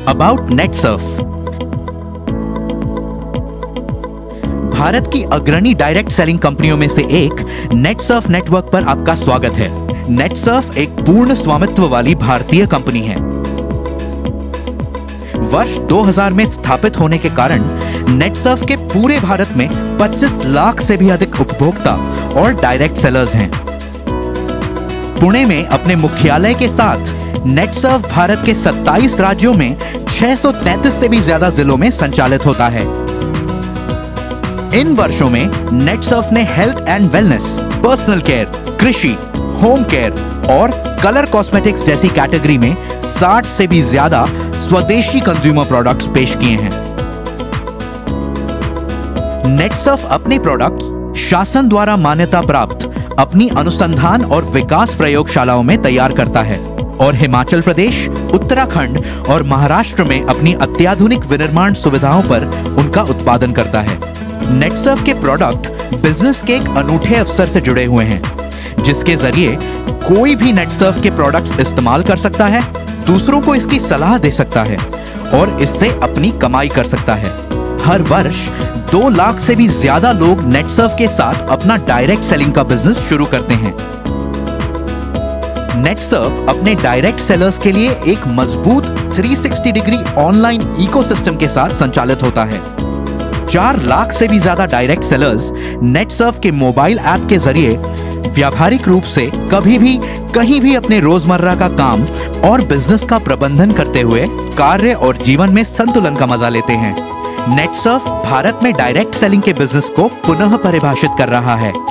About Netsurf. Bharat की अग्रणी direct selling कंपनियों में से एक नेटसर्फ नेटवर्क पर आपका स्वागत है। नेटसर्फ एक पूर्ण स्वामित्व वाली भारतीय कंपनी है। वर्ष 2000 में स्थापित होने के कारण नेटसर्फ के पूरे भारत में 25 लाख से भी अधिक उपभोक्ता और डायरेक्ट सेलर्स हैं। पुणे में अपने मुख्यालय के साथ नेटसर्फ भारत के 27 राज्यों में 633 से भी ज्यादा जिलों में संचालित होता है। इन वर्षों में नेटसर्फ ने health and wellness, personal care, कृषि, होम केयर और कलर कॉस्मेटिक्स जैसी कैटेगरी में 60 से भी ज्यादा स्वदेशी कंज्यूमर प्रोडक्ट्स पेश किए हैं। नेटसर्फ अपने प्रोडक्ट्स शासन द्वारा मान्यता प्राप्त अपनी अनुसंधान और विकास प्रयोगशालाओं में तैयार करता है और हिमाचल प्रदेश, उत्तराखंड और महाराष्ट्र में अपनी अत्याधुनिक विनिर्माण सुविधाओं पर उनका उत्पादन करता है। नेटसर्फ के प्रोडक्ट बिजनेस के एक अनूठे अवसर से जुड़े हुए हैं, जिसके जरिए कोई भी नेटसर्फ के प्रोडक्ट्स इस्तेमाल कर सकता है, दूसरों को इसकी सलाह दे सकता है और इससे अपनी कमाई कर सकता है। हर वर्ष 2 लाख से भी ज्यादा लोग नेटसर्फ के साथ अपना डायरेक्ट सेलिंग का बिजनेस शुरू करते हैं। नेटसर्फ अपने डायरेक्ट सेलर्स के लिए एक मजबूत 360 डिग्री ऑनलाइन इकोसिस्टम के साथ संचालित होता है। 4 लाख से भी ज्यादा डायरेक्ट सेलर्स नेटसर्फ के मोबाइल ऐप के जरिए व्यावहारिक रूप से कभी भी कहीं भी अपने रोजमर्रा का काम और बिजनेस का प्रबंधन करते हुए कार्य और जीवन में संतुलन का मजा लेते हैं। नेटसर्फ भारत में डायरेक्ट सेलिंग के बिजनेस को पुनः परिभाषित कर रहा है।